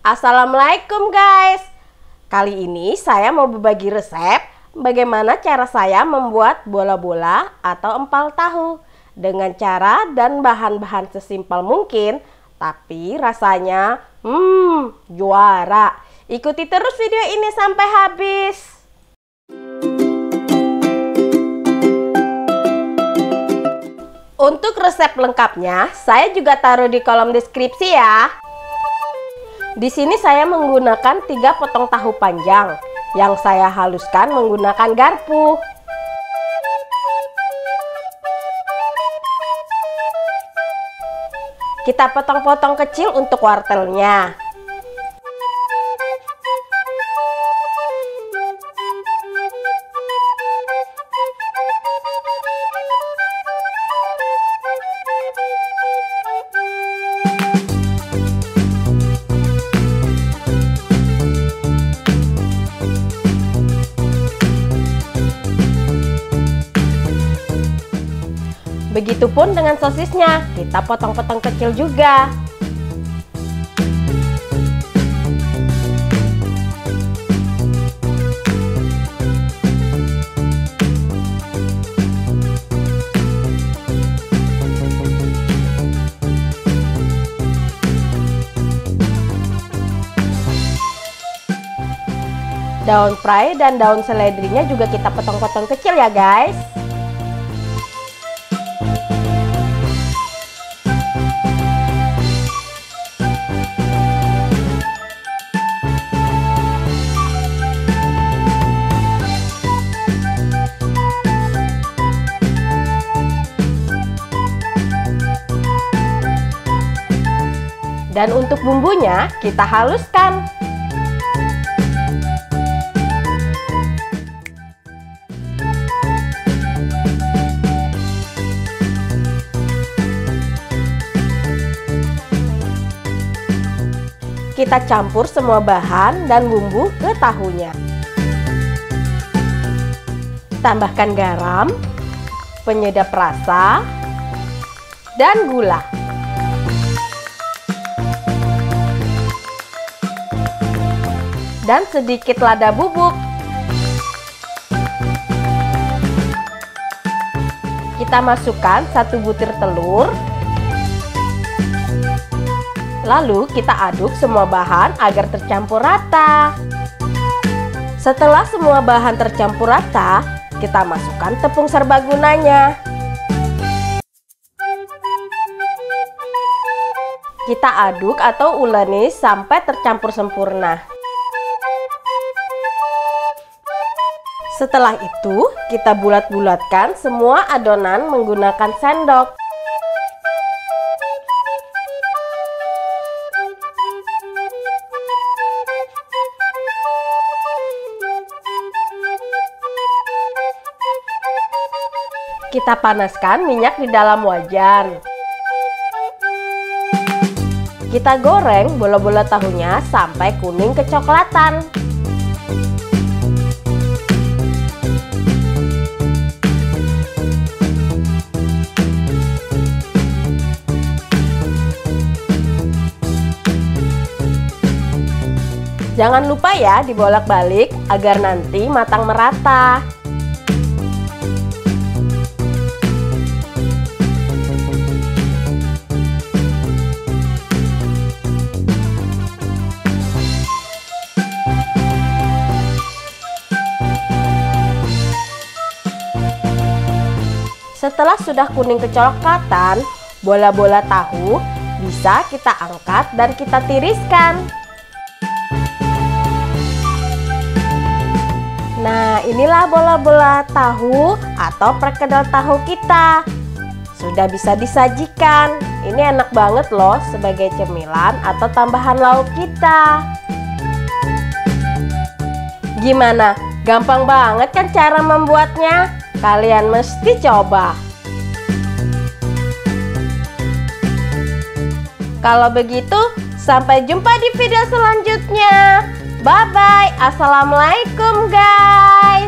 Assalamualaikum guys. Kali ini saya mau berbagi resep bagaimana cara saya membuat bola-bola atau empal tahu dengan cara dan bahan-bahan sesimpel mungkin, tapi rasanya juara. Ikuti terus video ini sampai habis. Untuk resep lengkapnya saya juga taruh di kolom deskripsi ya. Di sini saya menggunakan 3 potong tahu panjang yang saya haluskan menggunakan garpu. Kita potong-potong kecil untuk wortelnya. Begitupun dengan sosisnya, kita potong-potong kecil juga. Daun prei dan daun seledrinya juga kita potong-potong kecil ya guys. Dan untuk bumbunya kita haluskan. Kita campur semua bahan dan bumbu ke tahunya. Tambahkan garam, penyedap rasa, dan gula. Dan sedikit lada bubuk. Kita masukkan 1 butir telur. Lalu kita aduk semua bahan agar tercampur rata. Setelah semua bahan tercampur rata, kita masukkan tepung serbagunanya. Kita aduk atau uleni sampai tercampur sempurna. Setelah itu, kita bulat-bulatkan semua adonan menggunakan sendok. Kita panaskan minyak di dalam wajan. Kita goreng bola-bola tahunya sampai kuning kecoklatan. Jangan lupa ya dibolak-balik agar nanti matang merata. Setelah sudah kuning kecoklatan, bola-bola tahu bisa kita angkat dan kita tiriskan. Nah, inilah bola-bola tahu atau perkedel tahu kita. Sudah bisa disajikan. Ini enak banget loh sebagai cemilan atau tambahan lauk kita. Gimana? Gampang banget kan cara membuatnya? Kalian mesti coba. Kalau begitu, sampai jumpa di video selanjutnya. Bye-bye. Assalamualaikum guys.